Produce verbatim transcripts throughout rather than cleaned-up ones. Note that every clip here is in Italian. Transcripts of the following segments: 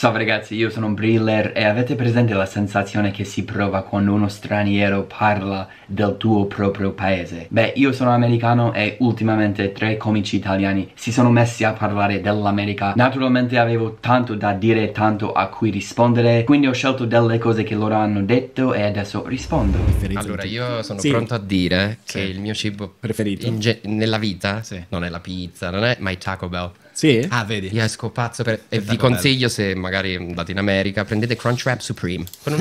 Ciao ragazzi, io sono Briller e avete presente la sensazione che si prova quando uno straniero parla del tuo proprio paese? Beh, io sono americano e ultimamente tre comici italiani si sono messi a parlare dell'America. Naturalmente avevo tanto da dire, tanto a cui rispondere, quindi ho scelto delle cose che loro hanno detto e adesso rispondo. Allora, io sono sì. pronto a dire sì. che il mio cibo preferito in nella vita sì. non è la pizza, non è mai Taco Bell. Sì? Ah, vedi? Io esco pazzo per... E vi consiglio, se magari andate in America, prendete Crunchwrap Supreme con una...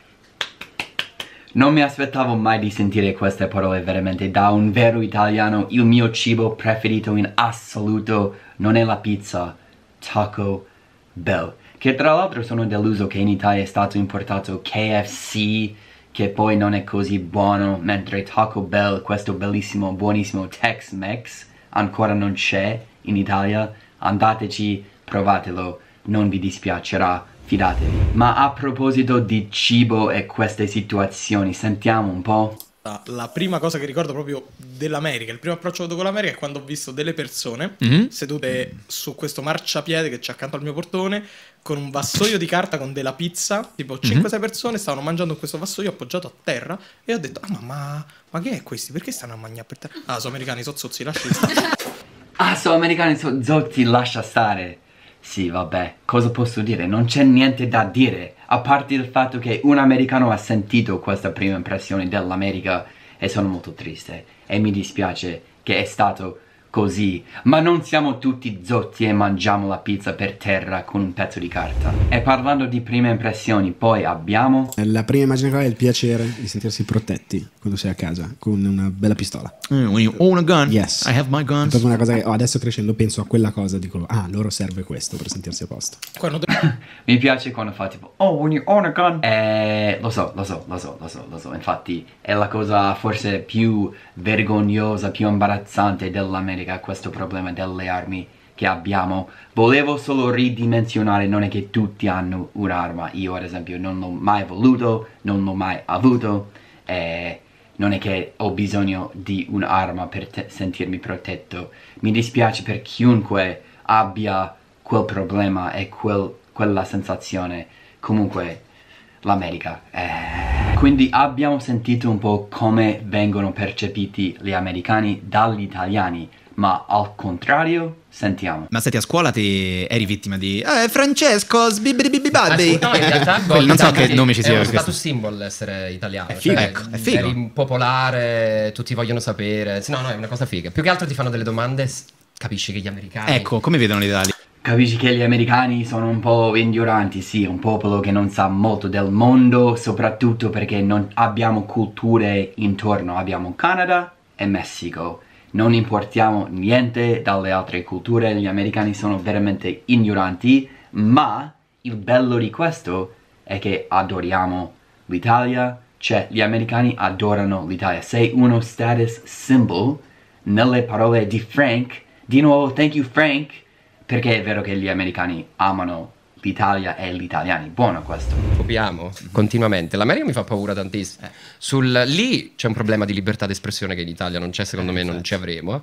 Non mi aspettavo mai di sentire queste parole veramente da un vero italiano. Il mio cibo preferito in assoluto non è la pizza, Taco Bell. Che tra l'altro sono deluso che in Italia è stato importato K F C, che poi non è così buono, mentre Taco Bell, questo bellissimo, buonissimo Tex-Mex, ancora non c'è in Italia. Andateci, provatelo, non vi dispiacerà, fidatevi. Ma a proposito di cibo e queste situazioni, sentiamo un po'. La prima cosa che ricordo proprio dell'America, il primo approccio che ho avuto con l'America è quando ho visto delle persone mm-hmm. sedute su questo marciapiede che c'è accanto al mio portone con un vassoio di carta con della pizza, tipo cinque sei mm-hmm. persone stavano mangiando questo vassoio appoggiato a terra e ho detto, ah ma, ma, ma che è questi? Perché stanno a mangiare per terra? Ah, sono americani, sono zozzi, lasci stare. Ah, sono americani, sono zotti, lascia stare. Sì, vabbè, cosa posso dire? Non c'è niente da dire, a parte il fatto che un americano ha sentito questa prima impressione dell'America e sono molto triste e mi dispiace che è stato così, ma non siamo tutti zotti e mangiamo la pizza per terra con un pezzo di carta. E parlando di prime impressioni, poi abbiamo... La prima immagine qua è il piacere di sentirsi protetti quando sei a casa con una bella pistola. Mm, when you own a gun, yes. I have my guns. È proprio una cosa che oh, adesso crescendo penso a quella cosa, dico, ah, loro serve questo per sentirsi a posto. Quando Mi piace quando fa tipo, oh, when you own a gun. Eh, lo so, lo so, lo so, lo so, lo so. Infatti è la cosa forse più vergognosa, più imbarazzante dell'America, questo problema delle armi che abbiamo. Volevo solo ridimensionare, non è che tutti hanno un'arma. Io ad esempio non l'ho mai voluto, non l'ho mai avuto, eh, non è che ho bisogno di un'arma per sentirmi protetto. Mi dispiace per chiunque abbia quel problema e quel, quella sensazione. Comunque l'America eh. Quindi abbiamo sentito un po' come vengono percepiti gli americani dagli italiani, ma al contrario, sentiamo. Ma senti, a scuola ti eri vittima di eh, Francesco sbibibibibabbi. No, in realtà non so che nome ci sia. È uno status symbol essere italiano. È figo, cioè, ecco, è figo. Eri popolare, tutti vogliono sapere. No, no, è una cosa figa. Più che altro ti fanno delle domande, capisci che gli americani... Ecco, come vedono l'Italia? Capisci che gli americani sono un po' ignoranti, sì, un popolo che non sa molto del mondo, soprattutto perché non abbiamo culture intorno. Abbiamo Canada e Messico. Non importiamo niente dalle altre culture, gli americani sono veramente ignoranti, ma il bello di questo è che adoriamo l'Italia, cioè gli americani adorano l'Italia. Sei uno status symbol nelle parole di Frank, di nuovo thank you Frank, perché è vero che gli americani amano l'Italia e gli italiani. Buono questo. Copiamo continuamente. L'America mi fa paura tantissimo. Eh. Sul, lì c'è un problema di libertà d'espressione che in Italia non c'è, secondo eh, me non ci avremo.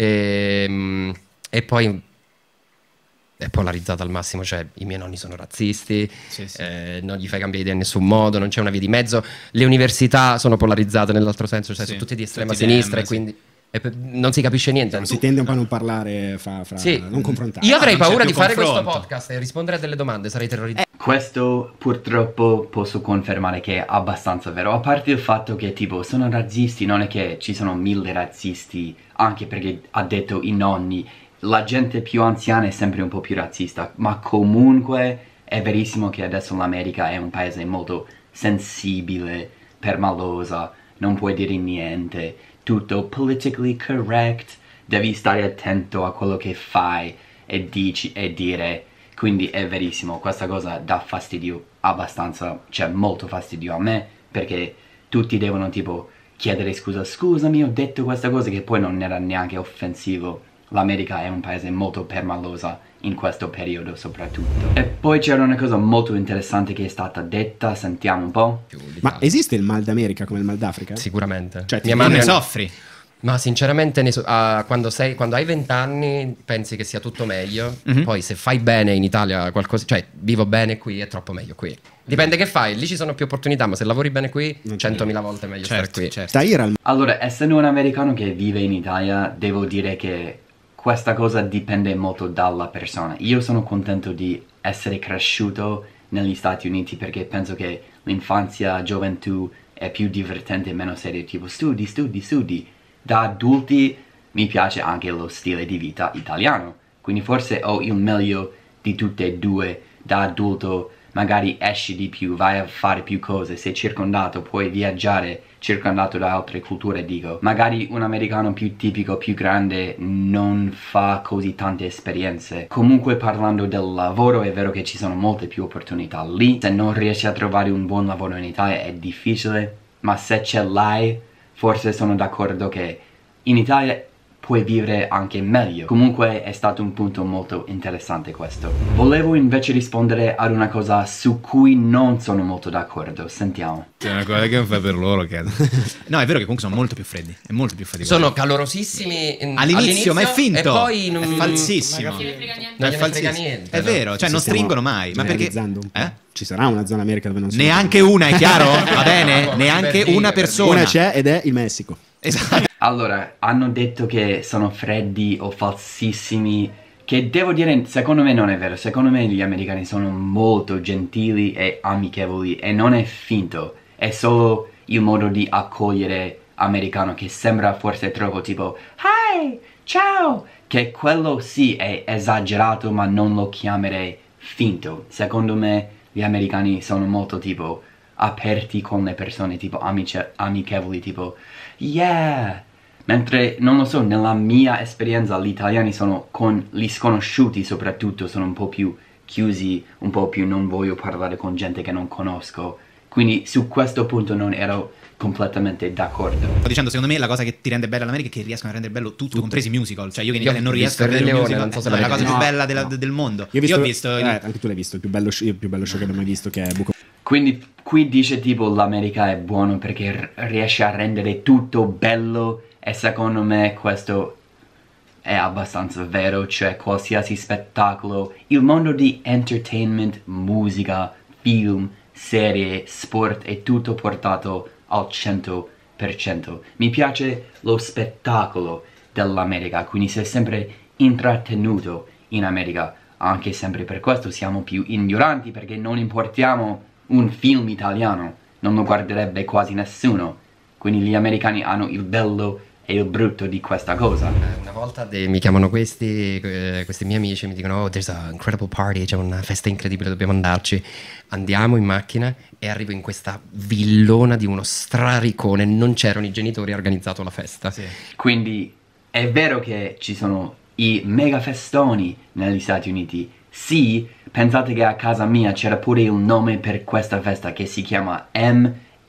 E, e poi è polarizzata al massimo, cioè i miei nonni sono razzisti, sì, sì. Eh, non gli fai cambiare idea in nessun modo, non c'è una via di mezzo. Le università sono polarizzate nell'altro senso, cioè sì. sono tutte di estrema tutti sinistra dem, e quindi... Sì. E non si capisce niente. Non si tende un po' a non parlare fra, fra sì. non confrontare. Io avrei ah, paura di fare confronto. questo podcast e rispondere a delle domande, sarei terrorizzato. Eh, questo purtroppo posso confermare che è abbastanza vero. A parte il fatto che tipo sono razzisti, non è che ci sono mille razzisti, anche perché ha detto i nonni. La gente più anziana è sempre un po' più razzista, ma comunque è verissimo che adesso l'America è un paese molto sensibile, permalosa, non puoi dire niente. Tutto politically correct, devi stare attento a quello che fai e dici e dire, quindi è verissimo, questa cosa dà fastidio abbastanza, cioè molto fastidio a me, perché tutti devono tipo chiedere scusa, scusami ho detto questa cosa, che poi non era neanche offensivo. L'America è un paese molto permalosa in questo periodo soprattutto. E poi c'era una cosa molto interessante che è stata detta, sentiamo un po'. Ma esiste il mal d'America come il mal d'Africa? Sicuramente. Cioè, mia madre ne soffri? Ma sinceramente ne so- ah, quando, sei, quando hai venti anni pensi che sia tutto meglio, Mhm. poi se fai bene in Italia qualcosa, cioè vivo bene qui è troppo meglio qui. Dipende che fai, lì ci sono più opportunità, ma se lavori bene qui Non c'è centomila volte meglio stare Certo, qui. certo. Tahir al Allora, essendo un americano che vive in Italia, devo dire che questa cosa dipende molto dalla persona. Io sono contento di essere cresciuto negli Stati Uniti perché penso che l'infanzia, gioventù è più divertente e meno serio, tipo studi, studi, studi. Da adulti mi piace anche lo stile di vita italiano, quindi forse ho il meglio di tutte e due. Da adulto magari esci di più, vai a fare più cose, sei circondato, puoi viaggiare circondato da altre culture, dico. Magari un americano più tipico, più grande, non fa così tante esperienze. Comunque parlando del lavoro, è vero che ci sono molte più opportunità lì. Se non riesci a trovare un buon lavoro in Italia è difficile, ma se ce l'hai, forse sono d'accordo che in Italia puoi vivere anche meglio. Comunque è stato un punto molto interessante questo. Volevo invece rispondere ad una cosa su cui non sono molto d'accordo. Sentiamo. C'è una cosa che non fa per loro, credo. No, è vero che comunque sono molto più freddi. È molto più faticoso. Sono calorosissimi in- All'inizio, ma è finto. E poi non, È falsissimo. Non non È gliene frega falsissimo. niente. È no? vero, cioè ci non stiamo stringono mai. Ma perché? generalizzando un po'. Eh? Ci sarà una zona America dove non sono Neanche una, è chiaro? Va bene? No, Neanche per dire, una per persona. Una c'è ed è il Messico. Esatto. Allora, hanno detto che sono freddi o falsissimi, che devo dire, secondo me non è vero. Secondo me gli americani sono molto gentili e amichevoli e non è finto. È solo il modo di accogliere americano che sembra forse troppo tipo hi, ciao, che quello sì è esagerato, ma non lo chiamerei finto. Secondo me gli americani sono molto tipo aperti con le persone, tipo amiche- amichevoli, tipo yeah. Mentre, non lo so, nella mia esperienza gli italiani sono con gli sconosciuti soprattutto, sono un po' più chiusi, un po' più non voglio parlare con gente che non conosco. Quindi su questo punto non ero completamente d'accordo. Sto dicendo, secondo me la cosa che ti rende bella l'America è che riescono a rendere bello tutto, compresi i musical. Cioè io che in Io Italia non ho riesco a visto il vedere Re un Leone, musical, non so se è la l'avete cosa più visto. bella della- No. del mondo. Io ho visto, Io ho visto il- eh, anche tu l'hai visto, il più bello, il più bello show che abbiamo mai visto, che è Buco. Quindi qui dice tipo l'America è buono perché r- riesce a rendere tutto bello e secondo me questo è abbastanza vero, cioè qualsiasi spettacolo, il mondo di entertainment, musica, film, serie, sport è tutto portato al cento per cento. Mi piace lo spettacolo dell'America, quindi sei sempre intrattenuto in America, anche sempre per questo siamo più ignoranti perché non importiamo un film italiano, non lo guarderebbe quasi nessuno, quindi gli americani hanno il bello e il brutto di questa cosa. Eh, Una volta de- mi chiamano questi, eh, questi miei amici, mi dicono: oh, there's an incredible party, c'è una festa incredibile, dobbiamo andarci. Andiamo in macchina e arrivo in questa villona di uno straricone, non c'erano i genitori, ha organizzato la festa. Sì. Quindi è vero che ci sono i mega festoni negli Stati Uniti. Sì, pensate che a casa mia c'era pure il nome per questa festa che si chiama M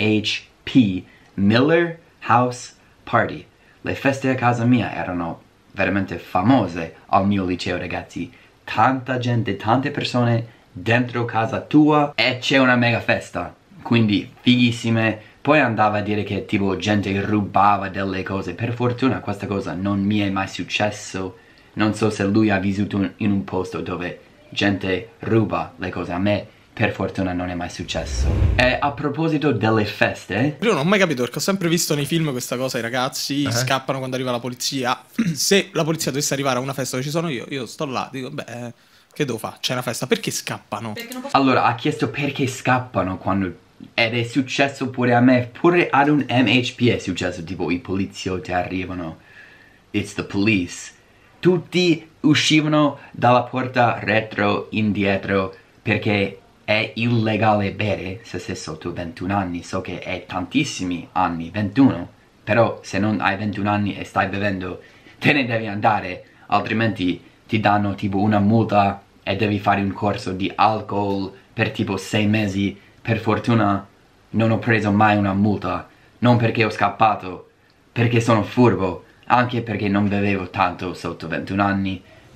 H P, Miller House Party. Le feste a casa mia erano veramente famose al mio liceo, ragazzi. Tanta gente, tante persone dentro casa tua e c'è una mega festa. Quindi fighissime. Poi andava a dire che tipo gente rubava delle cose. Per fortuna questa cosa non mi è mai successo. Non so se lui ha vissuto in un posto dove gente ruba le cose. A me per fortuna non è mai successo. E a proposito delle feste, Io non ho mai capito perché ho sempre visto nei film questa cosa, i ragazzi Eh? scappano quando arriva la polizia. Se la polizia dovesse arrivare a una festa dove ci sono io, io sto là, dico, beh, che devo fare? C'è una festa, perché scappano? allora ha chiesto perché scappano quando... Ed è successo pure a me, pure ad un M H P è successo, tipo i poliziotti arrivano, it's the police. Tutti uscivano dalla porta retro indietro perché è illegale bere se sei sotto ventuno anni. So che è tantissimi anni, ventuno, però se non hai ventuno anni e stai bevendo te ne devi andare, altrimenti ti danno tipo una multa e devi fare un corso di alcol per tipo sei mesi. Per fortuna non ho preso mai una multa, non perché ho scappato, perché sono furbo, anche perché non bevevo tanto sotto ventuno anni.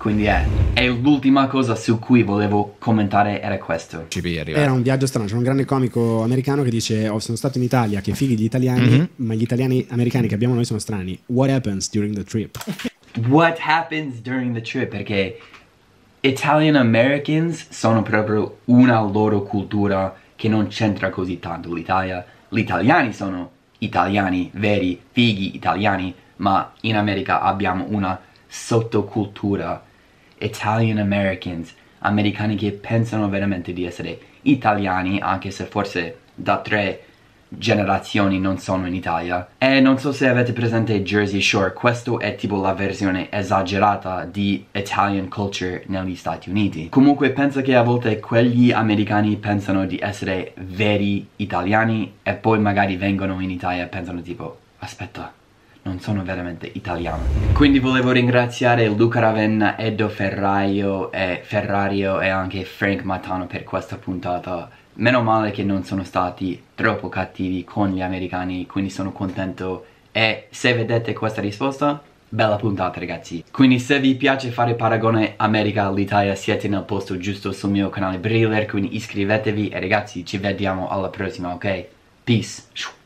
Quindi è. E l'ultima cosa su cui volevo commentare era questo. Ci devi arrivare. Era un viaggio strano, c'è un grande comico americano che dice: oh, sono stato in Italia, che fighi gli italiani, Mm-hmm. ma gli italiani americani che abbiamo noi sono strani. What happens during the trip? What happens during the trip? Perché Italian Americans sono proprio una loro cultura che non c'entra così tanto l'Italia. Gli italiani sono italiani, veri, fighi italiani, ma in America abbiamo una sottocultura. Italian Americans, americani che pensano veramente di essere italiani, anche se forse da tre generazioni non sono in Italia. E non so se avete presente Jersey Shore, questo è tipo la versione esagerata di Italian culture negli Stati Uniti. Comunque penso che a volte quegli americani pensano di essere veri italiani e poi magari vengono in Italia e pensano tipo, aspetta, non sono veramente italiano. Quindi volevo ringraziare Luca Ravenna, Edo Ferraio e Ferrario e anche Frank Matano per questa puntata. Meno male che non sono stati troppo cattivi con gli americani, quindi sono contento. E se vedete questa risposta, bella puntata ragazzi. Quindi se vi piace fare paragone America all'Italia, siete nel posto giusto sul mio canale Briller, quindi iscrivetevi e ragazzi ci vediamo alla prossima, ok? Peace.